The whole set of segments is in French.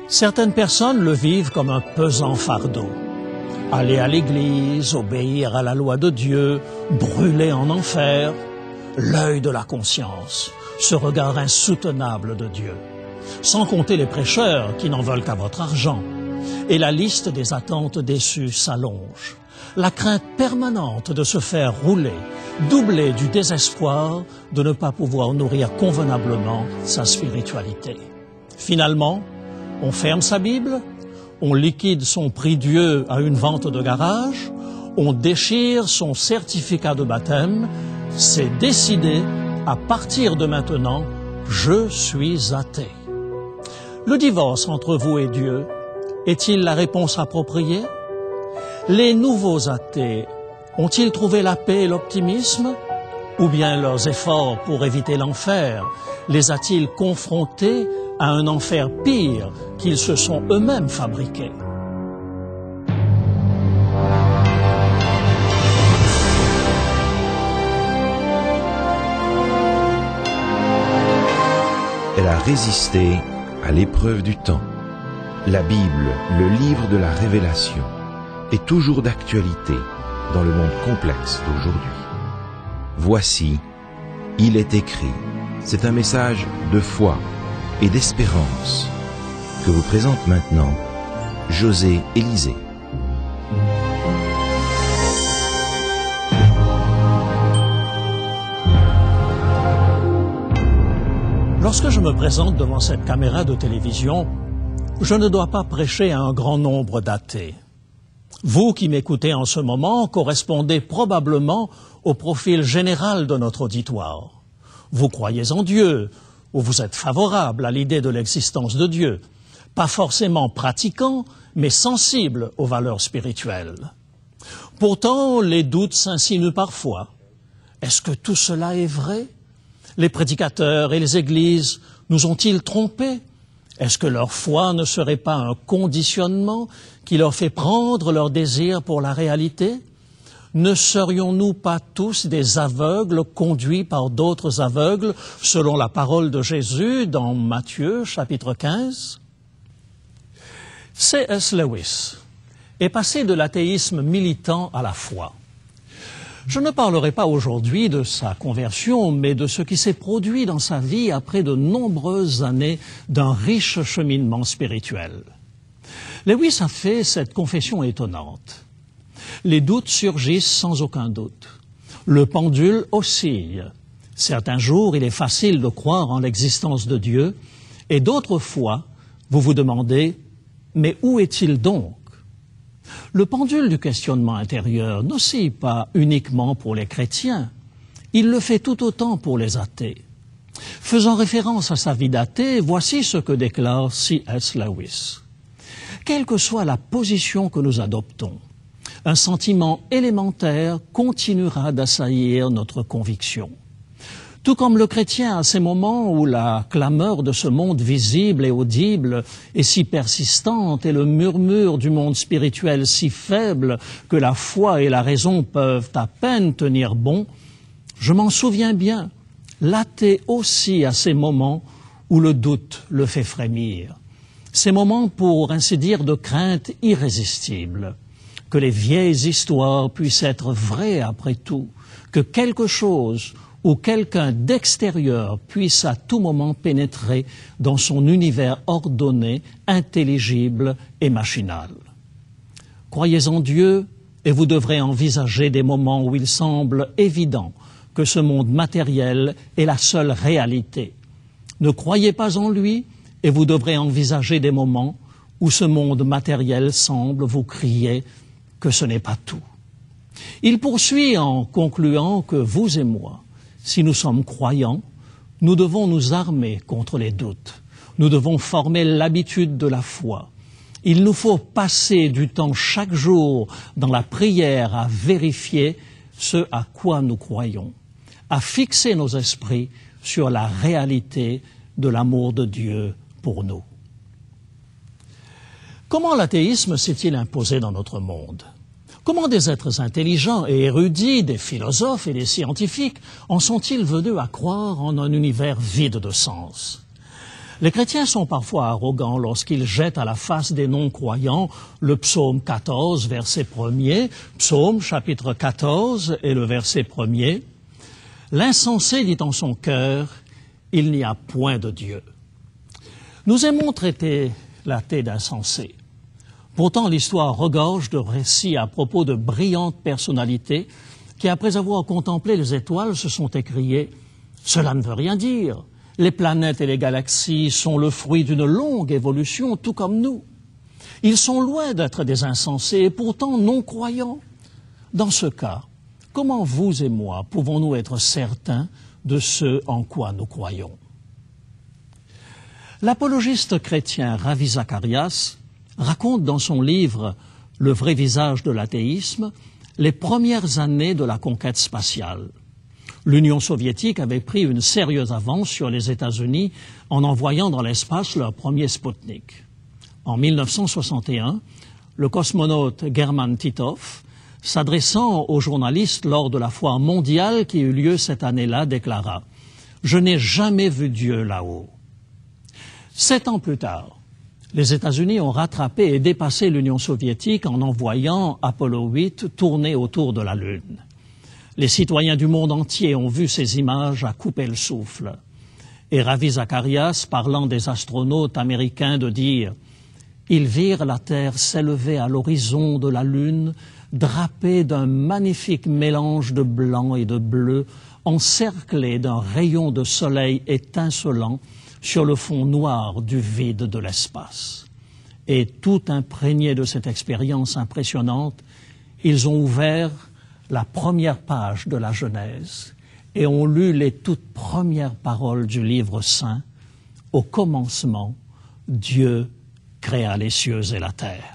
Certaines personnes le vivent comme un pesant fardeau. Aller à l'église, obéir à la loi de Dieu, brûler en enfer, l'œil de la conscience, ce regard insoutenable de Dieu. Sans compter les prêcheurs qui n'en veulent qu'à votre argent. Et la liste des attentes déçues s'allonge. La crainte permanente de se faire rouler, doublée du désespoir de ne pas pouvoir nourrir convenablement sa spiritualité. Finalement, on ferme sa Bible, on liquide son prie-Dieu à une vente de garage, on déchire son certificat de baptême, c'est décidé, à partir de maintenant, je suis athée. Le divorce entre vous et Dieu est-il la réponse appropriée? Les nouveaux athées ont-ils trouvé la paix et l'optimisme? Ou bien leurs efforts pour éviter l'enfer les a-t-il confrontés à un enfer pire qu'ils se sont eux-mêmes fabriqués? Elle a résisté à l'épreuve du temps. La Bible, le livre de la révélation, est toujours d'actualité dans le monde complexe d'aujourd'hui. Voici, il est écrit. C'est un message de foi et d'espérance que vous présente maintenant José Élysée. Lorsque je me présente devant cette caméra de télévision, je ne dois pas prêcher à un grand nombre d'athées. Vous qui m'écoutez en ce moment correspondez probablement au profil général de notre auditoire. Vous croyez en Dieu, ou vous êtes favorable à l'idée de l'existence de Dieu, pas forcément pratiquant, mais sensible aux valeurs spirituelles. Pourtant, les doutes s'insinuent parfois. Est-ce que tout cela est vrai? Les prédicateurs et les églises nous ont-ils trompés? Est-ce que leur foi ne serait pas un conditionnement qui leur fait prendre leur désir pour la réalité? Ne serions-nous pas tous des aveugles conduits par d'autres aveugles, selon la parole de Jésus dans Matthieu, chapitre 15? C.S. Lewis est passé de l'athéisme militant à la foi. Je ne parlerai pas aujourd'hui de sa conversion, mais de ce qui s'est produit dans sa vie après de nombreuses années d'un riche cheminement spirituel. Lewis a fait cette confession étonnante. Les doutes surgissent sans aucun doute. Le pendule oscille. Certains jours, il est facile de croire en l'existence de Dieu, et d'autres fois, vous vous demandez, mais où est-il donc? Le pendule du questionnement intérieur n'oscille pas uniquement pour les chrétiens, il le fait tout autant pour les athées. Faisant référence à sa vie d'athée, voici ce que déclare C.S. Lewis. Quelle que soit la position que nous adoptons, un sentiment élémentaire continuera d'assaillir notre conviction. Tout comme le chrétien à ces moments où la clameur de ce monde visible et audible est si persistante et le murmure du monde spirituel si faible que la foi et la raison peuvent à peine tenir bon, je m'en souviens bien, l'athée aussi à ces moments où le doute le fait frémir. Ces moments, pour ainsi dire, de crainte irrésistible. Que les vieilles histoires puissent être vraies après tout, que quelque chose ou quelqu'un d'extérieur puisse à tout moment pénétrer dans son univers ordonné, intelligible et machinal. Croyez en Dieu et vous devrez envisager des moments où il semble évident que ce monde matériel est la seule réalité. Ne croyez pas en lui et vous devrez envisager des moments où ce monde matériel semble vous crier que ce n'est pas tout. Il poursuit en concluant que vous et moi, si nous sommes croyants, nous devons nous armer contre les doutes. Nous devons former l'habitude de la foi. Il nous faut passer du temps chaque jour dans la prière à vérifier ce à quoi nous croyons, à fixer nos esprits sur la réalité de l'amour de Dieu pour nous. Comment l'athéisme s'est-il imposé dans notre monde? Comment des êtres intelligents et érudits, des philosophes et des scientifiques en sont-ils venus à croire en un univers vide de sens? Les chrétiens sont parfois arrogants lorsqu'ils jettent à la face des non-croyants le psaume 14, verset 1er, psaume chapitre 14 et le verset 1er. L'insensé dit en son cœur, il n'y a point de Dieu. Nous aimons traiter l'athée d'insensé. Pourtant, l'histoire regorge de récits à propos de brillantes personnalités qui, après avoir contemplé les étoiles, se sont écriées « Cela ne veut rien dire. Les planètes et les galaxies sont le fruit d'une longue évolution, tout comme nous. Ils sont loin d'être des insensés et pourtant non-croyants. Dans ce cas, comment vous et moi pouvons-nous être certains de ce en quoi nous croyons ?» L'apologiste chrétien Ravi Zacharias raconte dans son livre « Le vrai visage de l'athéisme » les premières années de la conquête spatiale. L'Union soviétique avait pris une sérieuse avance sur les États-Unis en envoyant dans l'espace leur premier Spoutnik. En 1961, le cosmonaute German Titov, s'adressant aux journalistes lors de la foire mondiale qui eut lieu cette année-là, déclara « Je n'ai jamais vu Dieu là-haut ». 7 ans plus tard, les États-Unis ont rattrapé et dépassé l'Union soviétique en envoyant Apollo 8 tourner autour de la Lune. Les citoyens du monde entier ont vu ces images à couper le souffle. Et Ravi Zacharias, parlant des astronautes américains, de dire « Ils virent la Terre s'élever à l'horizon de la Lune, drapée d'un magnifique mélange de blanc et de bleu, encerclée d'un rayon de soleil étincelant, sur le fond noir du vide de l'espace. Et tout imprégnés de cette expérience impressionnante, ils ont ouvert la première page de la Genèse et ont lu les toutes premières paroles du livre saint. Au commencement, Dieu créa les cieux et la terre.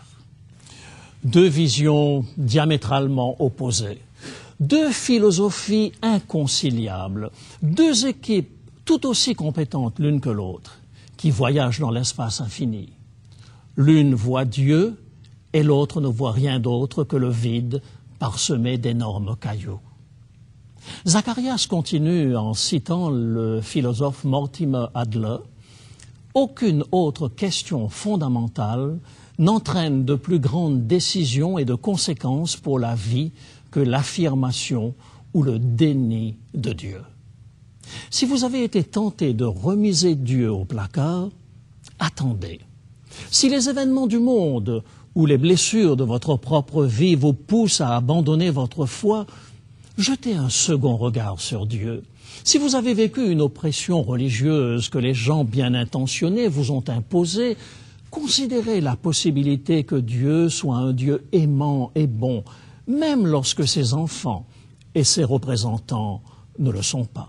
2 visions diamétralement opposées, 2 philosophies inconciliables, 2 équipes tout aussi compétentes l'une que l'autre, qui voyagent dans l'espace infini. L'une voit Dieu et l'autre ne voit rien d'autre que le vide parsemé d'énormes cailloux. Zacharias continue en citant le philosophe Mortimer Adler. Aucune autre question fondamentale n'entraîne de plus grandes décisions et de conséquences pour la vie que l'affirmation ou le déni de Dieu. Si vous avez été tenté de remiser Dieu au placard, attendez. Si les événements du monde ou les blessures de votre propre vie vous poussent à abandonner votre foi, jetez un second regard sur Dieu. Si vous avez vécu une oppression religieuse que les gens bien intentionnés vous ont imposée, considérez la possibilité que Dieu soit un Dieu aimant et bon, même lorsque ses enfants et ses représentants ne le sont pas.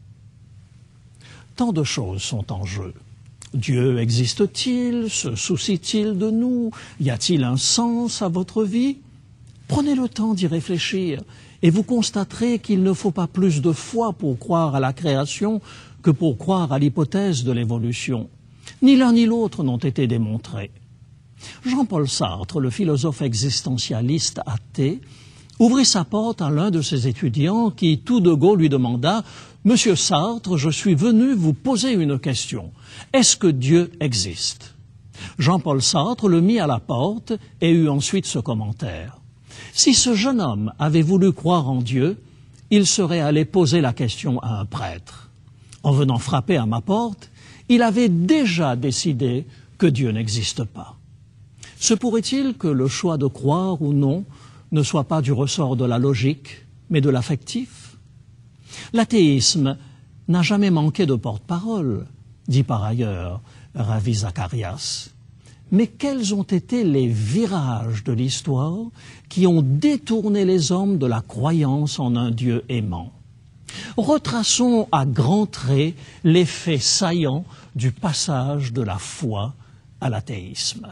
Tant de choses sont en jeu. Dieu existe-t-il? Se soucie-t-il de nous? Y a-t-il un sens à votre vie? Prenez le temps d'y réfléchir et vous constaterez qu'il ne faut pas plus de foi pour croire à la création que pour croire à l'hypothèse de l'évolution. Ni l'un ni l'autre n'ont été démontrés. Jean-Paul Sartre, le philosophe existentialiste athée, ouvrit sa porte à l'un de ses étudiants qui, tout de go, lui demanda « Monsieur Sartre, je suis venu vous poser une question. Est-ce que Dieu existe ?» Jean-Paul Sartre le mit à la porte et eut ensuite ce commentaire. « Si ce jeune homme avait voulu croire en Dieu, il serait allé poser la question à un prêtre. En venant frapper à ma porte, il avait déjà décidé que Dieu n'existe pas. Se pourrait-il que le choix de croire ou non ne soit pas du ressort de la logique, mais de l'affectif? L'athéisme n'a jamais manqué de porte-parole, dit par ailleurs Ravi Zacharias. Mais quels ont été les virages de l'histoire qui ont détourné les hommes de la croyance en un Dieu aimant? Retraçons à grands traits les faits saillants du passage de la foi à l'athéisme.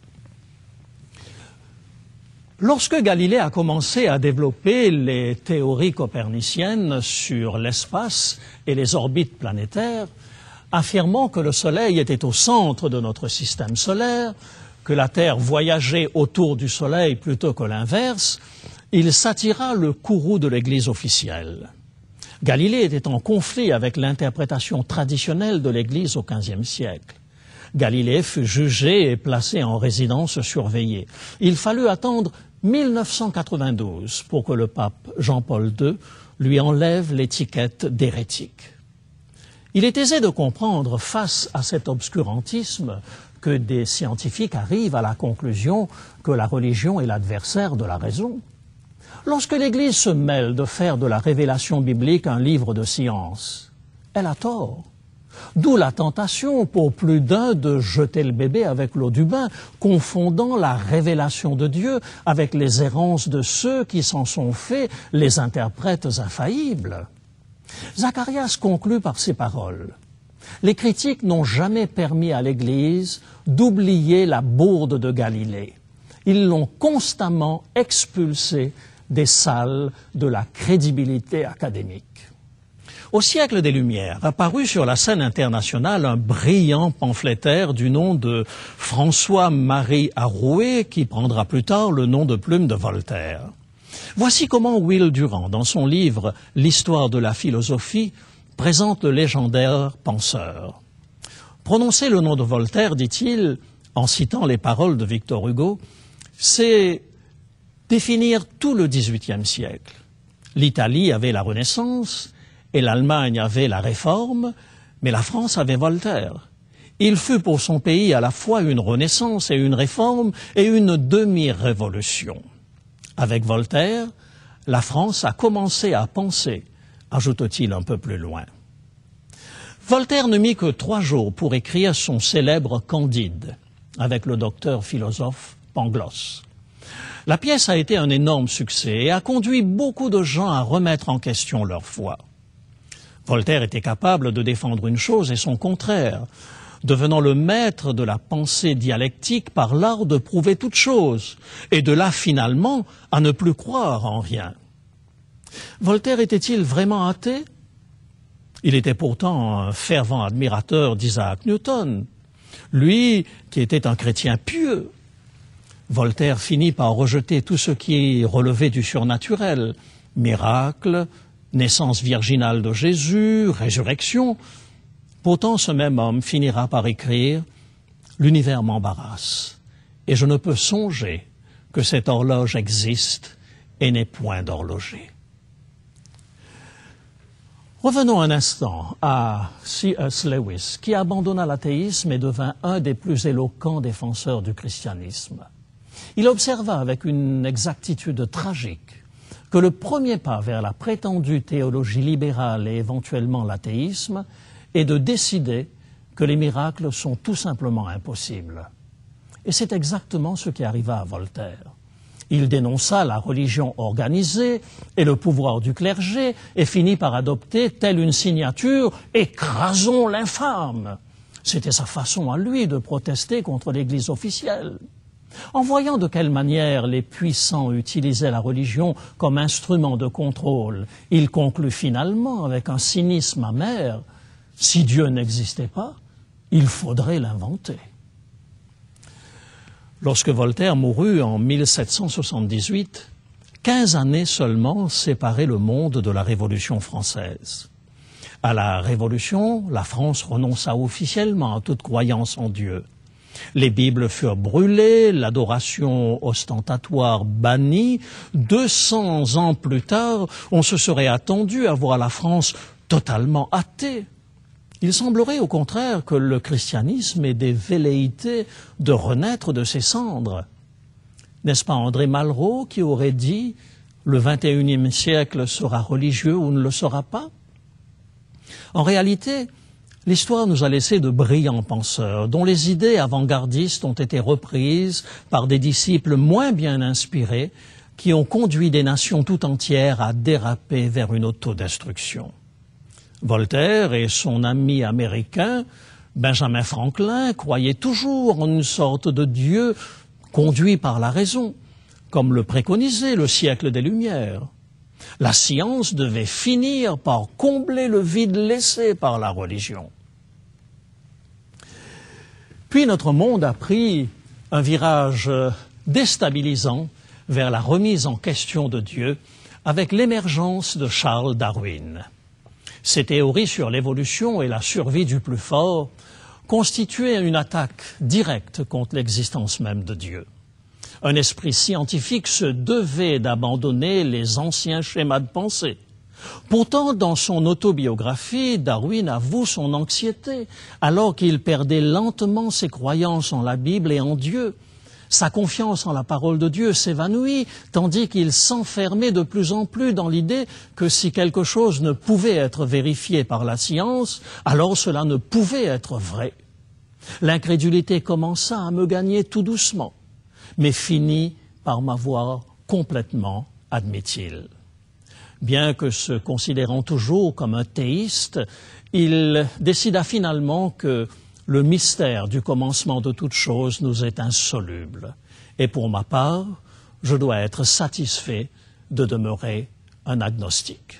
Lorsque Galilée a commencé à développer les théories coperniciennes sur l'espace et les orbites planétaires, affirmant que le Soleil était au centre de notre système solaire, que la Terre voyageait autour du Soleil plutôt que l'inverse, il s'attira le courroux de l'Église officielle. Galilée était en conflit avec l'interprétation traditionnelle de l'Église au XVe siècle. Galilée fut jugé et placé en résidence surveillée. Il fallut attendre 1992 pour que le pape Jean-Paul II lui enlève l'étiquette d'hérétique. Il est aisé de comprendre, face à cet obscurantisme, que des scientifiques arrivent à la conclusion que la religion est l'adversaire de la raison. Lorsque l'Église se mêle de faire de la révélation biblique un livre de science, elle a tort. D'où la tentation pour plus d'un de jeter le bébé avec l'eau du bain, confondant la révélation de Dieu avec les errances de ceux qui s'en sont faits les interprètes infaillibles. Zacharias conclut par ces paroles. Les critiques n'ont jamais permis à l'Église d'oublier la bourde de Galilée. Ils l'ont constamment expulsée des salles de la crédibilité académique. Au siècle des Lumières, apparut sur la scène internationale un brillant pamphlétaire du nom de François-Marie Arouet, qui prendra plus tard le nom de plume de Voltaire. Voici comment Will Durant, dans son livre « L'histoire de la philosophie », présente le légendaire penseur. Prononcer le nom de Voltaire, dit-il, en citant les paroles de Victor Hugo, c'est définir tout le XVIIIe siècle. L'Italie avait la Renaissance et l'Allemagne avait la Réforme, mais la France avait Voltaire. Il fut pour son pays à la fois une Renaissance et une Réforme et une demi-révolution. Avec Voltaire, la France a commencé à penser, ajoute-t-il un peu plus loin. Voltaire ne mit que 3 jours pour écrire son célèbre Candide, avec le docteur philosophe Pangloss. La pièce a été un énorme succès et a conduit beaucoup de gens à remettre en question leur foi. Voltaire était capable de défendre une chose et son contraire, devenant le maître de la pensée dialectique par l'art de prouver toute chose, et de là finalement à ne plus croire en rien. Voltaire était-il vraiment athée? Il était pourtant un fervent admirateur d'Isaac Newton, lui qui était un chrétien pieux. Voltaire finit par rejeter tout ce qui relevait du surnaturel, miracles, naissance virginale de Jésus, résurrection. Pourtant, ce même homme finira par écrire « L'univers m'embarrasse, et je ne peux songer que cette horloge existe et n'est point d'horloger. » Revenons un instant à C.S. Lewis, qui abandonna l'athéisme et devint un des plus éloquents défenseurs du christianisme. Il observa avec une exactitude tragique que le premier pas vers la prétendue théologie libérale et éventuellement l'athéisme est de décider que les miracles sont tout simplement impossibles. Et c'est exactement ce qui arriva à Voltaire. Il dénonça la religion organisée et le pouvoir du clergé et finit par adopter, telle une signature, « Écrasons l'infâme ». C'était sa façon à lui de protester contre l'Église officielle. En voyant de quelle manière les puissants utilisaient la religion comme instrument de contrôle, il conclut finalement avec un cynisme amer « Si Dieu n'existait pas, il faudrait l'inventer ». Lorsque Voltaire mourut en 1778, 15 années seulement séparaient le monde de la Révolution française. À la Révolution, la France renonça officiellement à toute croyance en Dieu. Les Bibles furent brûlées, l'adoration ostentatoire bannie. 200 ans plus tard, on se serait attendu à voir la France totalement athée. Il semblerait au contraire que le christianisme ait des velléités de renaître de ses cendres. N'est-ce pas André Malraux qui aurait dit « Le XXIe siècle sera religieux ou ne le sera pas » En réalité, l'histoire nous a laissé de brillants penseurs dont les idées avant-gardistes ont été reprises par des disciples moins bien inspirés qui ont conduit des nations tout entières à déraper vers une autodestruction. Voltaire et son ami américain, Benjamin Franklin, croyaient toujours en une sorte de Dieu conduit par la raison, comme le préconisait le siècle des Lumières. La science devait finir par combler le vide laissé par la religion. Puis notre monde a pris un virage déstabilisant vers la remise en question de Dieu avec l'émergence de Charles Darwin. Ces théories sur l'évolution et la survie du plus fort constituaient une attaque directe contre l'existence même de Dieu. Un esprit scientifique se devait d'abandonner les anciens schémas de pensée. Pourtant, dans son autobiographie, Darwin avoue son anxiété alors qu'il perdait lentement ses croyances en la Bible et en Dieu. Sa confiance en la parole de Dieu s'évanouit, tandis qu'il s'enfermait de plus en plus dans l'idée que si quelque chose ne pouvait être vérifié par la science, alors cela ne pouvait être vrai. L'incrédulité commença à me gagner tout doucement, mais finit par m'avoir complètement, admet-il. Bien que se considérant toujours comme un théiste, il décida finalement que le mystère du commencement de toute chose nous est insoluble. Et pour ma part, je dois être satisfait de demeurer un agnostique.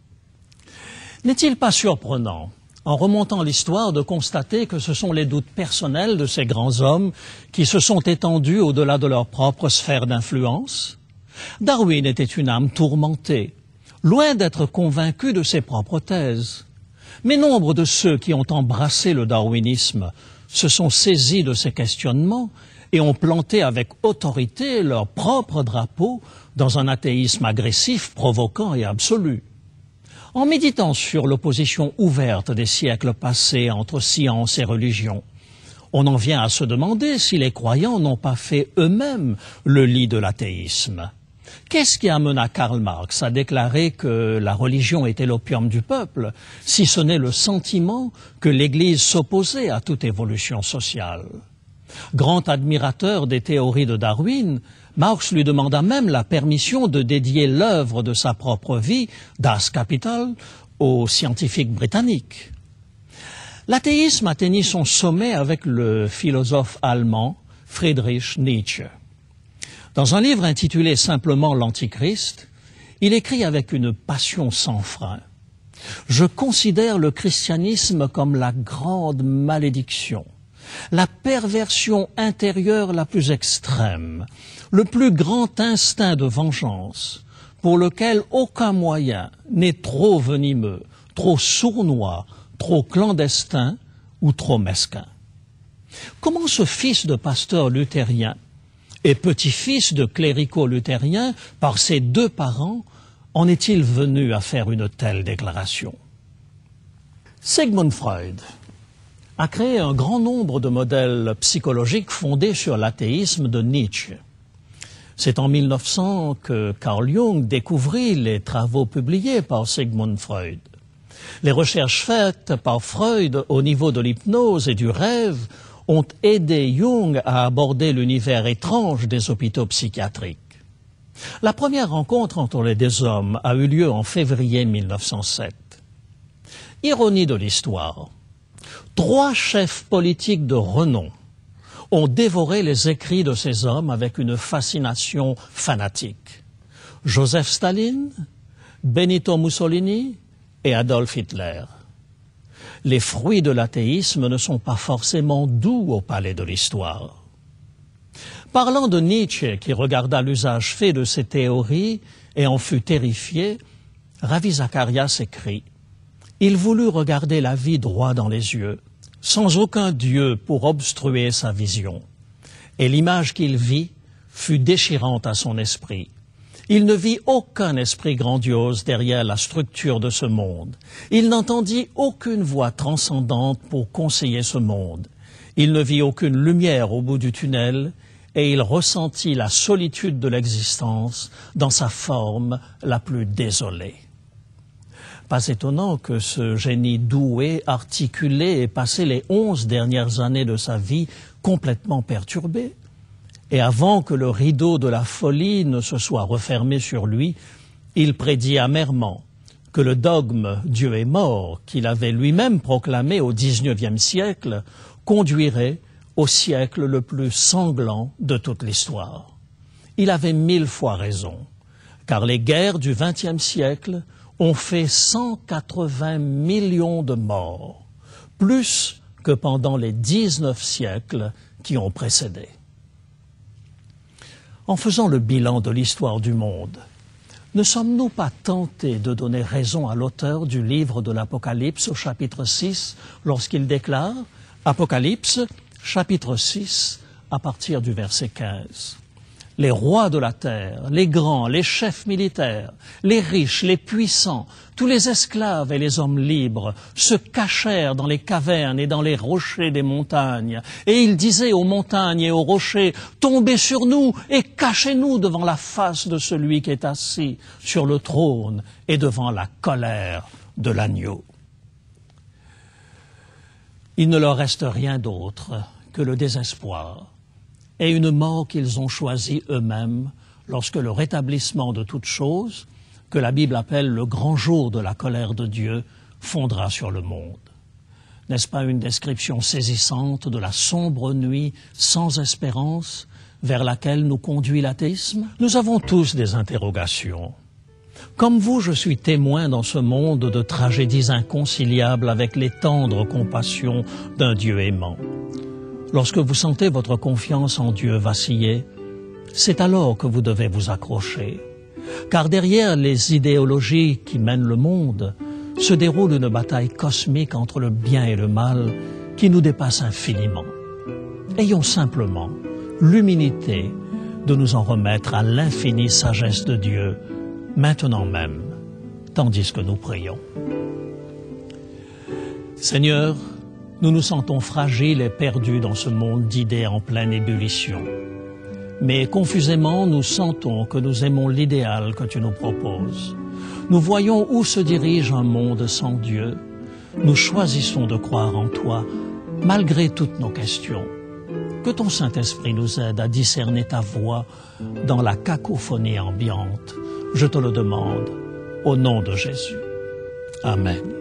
N'est-il pas surprenant, en remontant l'histoire, de constater que ce sont les doutes personnels de ces grands hommes qui se sont étendus au-delà de leur propre sphère d'influence? Darwin était une âme tourmentée, loin d'être convaincu de ses propres thèses. Mais nombre de ceux qui ont embrassé le darwinisme se sont saisis de ces questionnements et ont planté avec autorité leur propre drapeau dans un athéisme agressif, provoquant et absolu. En méditant sur l'opposition ouverte des siècles passés entre science et religion, on en vient à se demander si les croyants n'ont pas fait eux-mêmes le lit de l'athéisme. Qu'est-ce qui amena Karl Marx à déclarer que la religion était l'opium du peuple, si ce n'est le sentiment que l'Église s'opposait à toute évolution sociale? Grand admirateur des théories de Darwin, Marx lui demanda même la permission de dédier l'œuvre de sa propre vie, Das Kapital, aux scientifiques britanniques. L'athéisme atteignit son sommet avec le philosophe allemand Friedrich Nietzsche. Dans un livre intitulé simplement L'Antichrist, il écrit avec une passion sans frein: « Je considère le christianisme comme la grande malédiction, la perversion intérieure la plus extrême, le plus grand instinct de vengeance, pour lequel aucun moyen n'est trop venimeux, trop sournois, trop clandestin ou trop mesquin. » Comment ce fils de pasteur luthérien et petit-fils de cléricaux luthériens, par ses deux parents, en est-il venu à faire une telle déclaration? Sigmund Freud a créé un grand nombre de modèles psychologiques fondés sur l'athéisme de Nietzsche. C'est en 1900 que Carl Jung découvrit les travaux publiés par Sigmund Freud. Les recherches faites par Freud au niveau de l'hypnose et du rêve ont aidé Jung à aborder l'univers étrange des hôpitaux psychiatriques. La première rencontre entre les deux hommes a eu lieu en février 1907. Ironie de l'histoire, 3 chefs politiques de renom ont dévoré les écrits de ces hommes avec une fascination fanatique: Joseph Staline, Benito Mussolini et Adolf Hitler. Les fruits de l'athéisme ne sont pas forcément doux au palais de l'histoire. Parlant de Nietzsche, qui regarda l'usage fait de ses théories et en fut terrifié, Ravi Zacharias écrit: « Il voulut regarder la vie droit dans les yeux, sans aucun Dieu pour obstruer sa vision. Et l'image qu'il vit fut déchirante à son esprit. Il ne vit aucun esprit grandiose derrière la structure de ce monde. Il n'entendit aucune voix transcendante pour conseiller ce monde. Il ne vit aucune lumière au bout du tunnel, et il ressentit la solitude de l'existence dans sa forme la plus désolée. » Pas étonnant que ce génie doué, articulé, ait passé les 11 dernières années de sa vie complètement perturbé. Et avant que le rideau de la folie ne se soit refermé sur lui, il prédit amèrement que le dogme « Dieu est mort » qu'il avait lui-même proclamé au XIXe siècle conduirait au siècle le plus sanglant de toute l'histoire. Il avait 1000 fois raison, car les guerres du XXe siècle ont fait 180 millions de morts, plus que pendant les 19 siècles qui ont précédé. En faisant le bilan de l'histoire du monde, Ne sommes-nous pas tentés de donner raison à l'auteur du livre de l'Apocalypse au chapitre 6 lorsqu'il déclare, Apocalypse, chapitre 6, à partir du verset 15. Les rois de la terre, les grands, les chefs militaires, les riches, les puissants, tous les esclaves et les hommes libres se cachèrent dans les cavernes et dans les rochers des montagnes. Et ils disaient aux montagnes et aux rochers, « Tombez sur nous et cachez-nous devant la face de celui qui est assis sur le trône et devant la colère de l'agneau. » Il ne leur reste rien d'autre que le désespoir et une mort qu'ils ont choisie eux-mêmes lorsque le rétablissement de toutes choses, que la Bible appelle le grand jour de la colère de Dieu, fondra sur le monde. N'est-ce pas une description saisissante de la sombre nuit sans espérance vers laquelle nous conduit l'athéisme? Nous avons tous des interrogations. Comme vous, je suis témoin dans ce monde de tragédies inconciliables avec les tendres compassions d'un Dieu aimant. Lorsque vous sentez votre confiance en Dieu vaciller, c'est alors que vous devez vous accrocher. Car derrière les idéologies qui mènent le monde, se déroule une bataille cosmique entre le bien et le mal qui nous dépasse infiniment. Ayons simplement l'humilité de nous en remettre à l'infinie sagesse de Dieu, maintenant même, tandis que nous prions. Seigneur, nous nous sentons fragiles et perdus dans ce monde d'idées en pleine ébullition. Mais confusément, nous sentons que nous aimons l'idéal que tu nous proposes. Nous voyons où se dirige un monde sans Dieu. Nous choisissons de croire en toi, malgré toutes nos questions. Que ton Saint-Esprit nous aide à discerner ta voix dans la cacophonie ambiante. Je te le demande, au nom de Jésus. Amen.